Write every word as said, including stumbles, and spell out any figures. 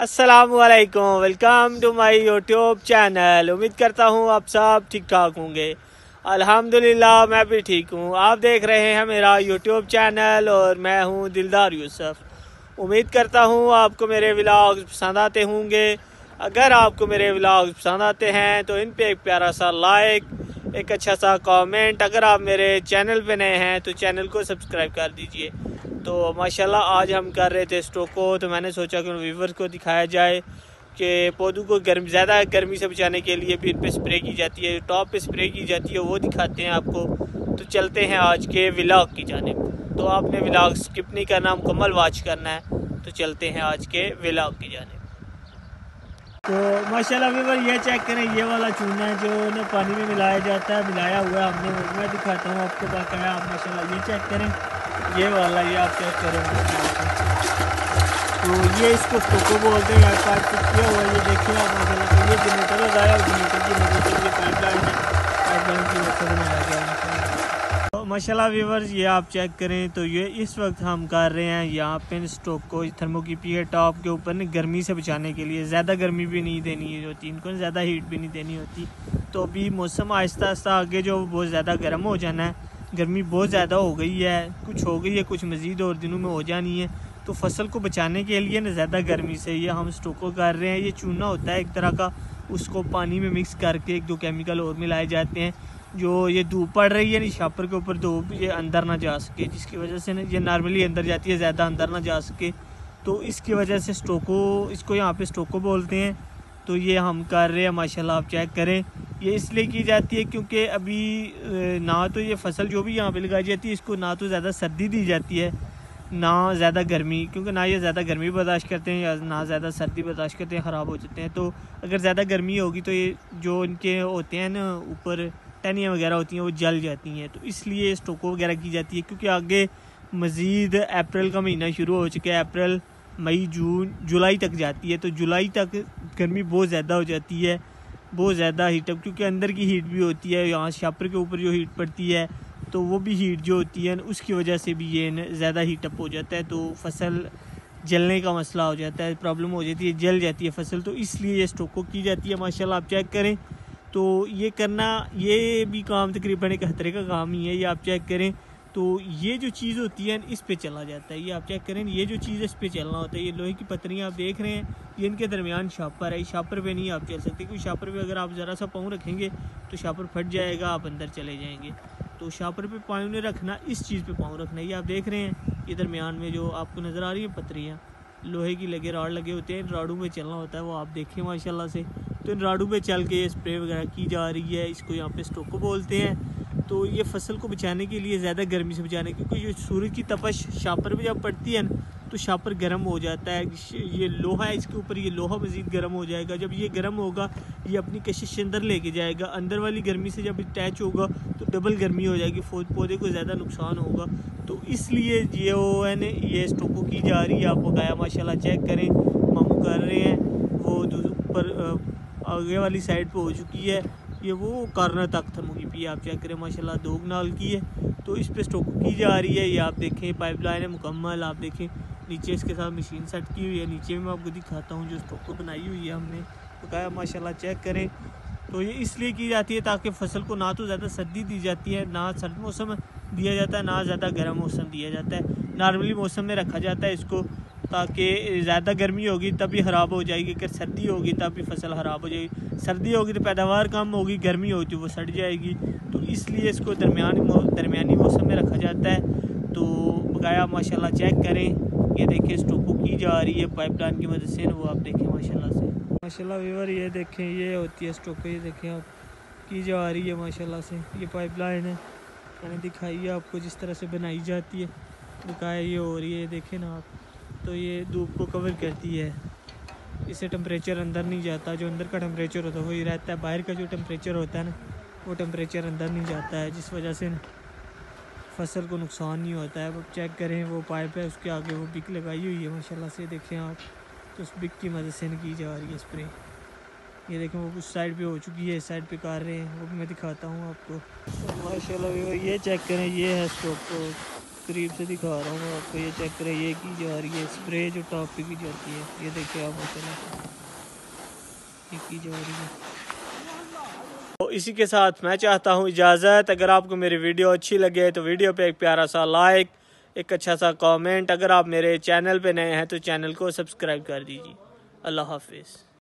अस्सलामुअलैकुम, welcome to my YouTube channel. उम्मीद करता हूँ आप सब ठीक ठाक होंगे। अल्हम्दुलिल्लाह मैं भी ठीक हूँ। आप देख रहे हैं मेरा यूट्यूब चैनल और मैं हूँ दिलदार यूसुफ। उम्मीद करता हूँ आपको मेरे व्लॉग्स पसंद आते होंगे। अगर आपको मेरे व्लॉग्स पसंद आते हैं तो इन पे एक प्यारा सा लाइक, एक अच्छा सा कमेंट। अगर आप मेरे चैनल पे नए हैं तो चैनल को सब्सक्राइब कर दीजिए। तो माशाल्लाह आज हम कर रहे थे स्टोक को, तो मैंने सोचा कि व्यूवर्स को दिखाया जाए कि पौधों को गर्म ज़्यादा गर्मी से बचाने के लिए भी इन पे स्प्रे की जाती है, टॉप पे स्प्रे की जाती है, वो दिखाते हैं आपको। तो चलते हैं आज के व्लॉग की जानिब। तो आपने व्लॉग स्किप नहीं करना, मुकम्मल वॉच करना है। तो चलते हैं आज के व्लॉग की जानिब। तो माशाल्लाह व्यूवर ये चेक करें, ये वाला चूना है जो ना पानी में मिलाया जाता है, मिलाया हुआ है हमने। मैं दिखाता हूँ आपको बाकाया। आप माशाल्लाह ये चेक करें, ये वाला ये आप चेक करें। तो ये इसको स्टोको बोलते हैं, पाइप किया हुआ ये देखिए आप माशाल्लाह। ये जनरेटर लगाया और जनरेटर की मदद से ये पाइप लाइन है, पाइप लाइन की वजह से बनाया गया है। तो माशाल्लाह व्यूवर्स ये आप चेक करें। तो ये इस वक्त हम कर रहे हैं यहाँ पे स्टोक को थर्मो की पी है टॉप के ऊपर न गर्मी से बचाने के लिए। ज़्यादा गर्मी भी नहीं देनी होती इनको, ज़्यादा हीट भी नहीं देनी होती। तो अभी मौसम आहिस्ता आहिस्ता आगे जो बहुत ज़्यादा गर्म हो जाना है, गर्मी बहुत ज़्यादा हो गई है, कुछ हो गई है, कुछ मज़ीद और दिनों में हो जानी है। तो फसल को बचाने के लिए ना ज़्यादा गर्मी से ये हम स्टोको कर रहे हैं। ये चूना होता है एक तरह का, उसको पानी में मिक्स करके एक दो केमिकल और मिलाए जाते हैं। जो ये धूप पड़ रही है ना शापर के ऊपर, धूप ये अंदर ना जा सके, जिसकी वजह से ना ये नॉर्मली अंदर जाती है, ज़्यादा अंदर ना जा सके। तो इसकी वजह से स्टोको, इसको यहाँ पे स्टोको बोलते हैं। तो ये हम कर रहे हैं माशाल्लाह, आप चेक करें। ये इसलिए की जाती है क्योंकि अभी ना तो ये फसल जो भी यहाँ पे लगाई जाती है, इसको ना तो ज़्यादा सर्दी दी जाती है ना ज़्यादा गर्मी, क्योंकि ना ये ज़्यादा गर्मी बर्दाश्त करते हैं या ना ज़्यादा सर्दी बर्दाश्त करते हैं, ख़राब हो जाते हैं। तो अगर ज़्यादा गर्मी होगी तो ये जो इनके होते हैं ना ऊपर टहनियाँ वगैरह होती हैं वो जल जाती हैं। तो इसलिए स्टोको वगैरह की जाती है, क्योंकि आगे मज़ीद अप्रैल का महीना शुरू हो चुका है। अप्रैल, मई, जून, जुलाई तक जाती है। तो जुलाई तक गर्मी बहुत ज़्यादा हो जाती है, बहुत ज़्यादा हीटअप, क्योंकि अंदर की हीट भी होती है। यहाँ शापर के ऊपर जो हीट पड़ती है तो वो भी हीट जो होती है उसकी वजह से भी ये ज़्यादा हीटअप हो जाता है। तो फसल जलने का मसला हो जाता है, प्रॉब्लम हो जाती है, जल जाती है फसल। तो इसलिए ये स्टोको की जाती है माशाल्लाह, आप चेक करें। तो ये करना, ये भी काम तकरीबन एक खतरे का काम ही है, ये आप चेक करें। तो ये जो चीज़ होती है इस पे चला जाता है, ये आप चेक करें। ये जो चीज़ इस पे चलना होता है, ये लोहे की पत्रियाँ आप देख रहे हैं, ये इनके दरमियान शापर है। शापर पे नहीं आप चल सकते, क्योंकि शापर पे अगर आप ज़रा सा पाँव रखेंगे तो शापर फट जाएगा, आप अंदर चले जाएंगे। तो शापर पे पाँव नहीं रखना, इस चीज़ पे पाँव रखना। ये आप देख रहे हैं, ये दरमियान में जो आपको नज़र आ रही है पत्रियाँ, लोहे की लगे राड लगे होते हैं, इन राडों में चलना होता है, वो आप देखें माशाल्लाह से। तो इन राडों पे चल के ये स्प्रे वगैरह की जा रही है, इसको यहाँ पे स्टोको बोलते हैं। तो ये फसल को बचाने के लिए, ज़्यादा गर्मी से बचाने, क्योंकि ये सूरज की तपश शापर पे जब पड़ती है ना तो शापर गर्म हो जाता है। ये लोहा है, इसके ऊपर ये लोहा मज़ीद गर्म हो जाएगा। जब ये गर्म होगा ये अपनी कशिश अंदर लेके जाएगा, अंदर वाली गर्मी से जब अटैच होगा तो डबल गर्मी हो जाएगी, पौधे को ज़्यादा नुकसान होगा। तो इसलिए ये वो है न, ये स्टोको की जा रही है। आप बकाया माशाल्लाह चेक करें, मामू कर रहे हैं। वो ऊपर आगे वाली साइड पे हो चुकी है, ये वो कॉर्नर तक थर्मो की पी, आप चेक करें माशाल्लाह, दो कनाल की है। तो इस पे स्टोको की जा रही है। ये आप देखें पाइप लाइन है मुकम्मल, आप देखें नीचे इसके साथ मशीन सेट की हुई है। नीचे में मैं आपको दिखाता हूँ जो स्टोको बनाई हुई है हमने, बकाया माशाल्लाह चेक करें। तो ये इसलिए की जाती है ताकि फसल को ना तो ज़्यादा सर्दी दी जाती है, ना सर्द मौसम दिया जाता है, ना ज़्यादा गर्म मौसम दिया जाता है। नॉर्मली मौसम में रखा जाता है इसको, ताकि ज़्यादा गर्मी होगी तभी ख़राब हो जाएगी, अगर सर्दी होगी तब भी फसल ख़राब हो जाएगी। सर्दी होगी तो पैदावार कम होगी, गर्मी होगी तो वो सड़ जाएगी। तो इसलिए इसको दरमियानी दरमियानी मौसम में रखा जाता है। तो बकाया माशाल्लाह चेक करें, ये देखें स्टोको की जा रही है पाइप लाइन की मदद से, वो आप देखें माशाल्लाह से। माशाल्लाह व्यूअर ये देखें, ये होती है स्टोको, ये देखें आप की जा रही है माशाल्लाह से। ये पाइप लाइन है, मैंने दिखाई है आपको जिस तरह से बनाई जाती है, बकाया ये हो रही है, देखें ना आप। तो ये धूप को कवर करती है, इससे टेम्परेचर अंदर नहीं जाता। जो अंदर का टेम्परेचर होता है वही रहता है, बाहर का जो टेम्परेचर होता है ना वो टेम्परेचर अंदर नहीं जाता है, जिस वजह से फसल को नुकसान नहीं होता है। अब चेक करें, वो पाइप है उसके आगे वो बिक लगाई हुई है माशाल्लाह से, देखें आप। तो उस बिक की मदद से की जा रही है स्प्रे। ये देखें वो उस साइड पे हो चुकी है, इस साइड पे कर रहे हैं, वो भी मैं दिखाता हूँ आपको माशाल्लाह। ये चेक करें, ये है स्टोको, करीब से दिखा रहा हूँ आपको। ये चेक करें, ये की जा रही है स्प्रे जो टॉप पे की जाती है। ये देखिए आप माशाल्लाह ये की जा रही है। तो इसी के साथ मैं चाहता हूँ इजाज़त। अगर आपको मेरी वीडियो अच्छी लगे तो वीडियो पे एक प्यारा सा लाइक, एक अच्छा सा कमेंट। अगर आप मेरे चैनल पे नए हैं तो चैनल को सब्सक्राइब कर दीजिए। अल्लाह हाफिज़।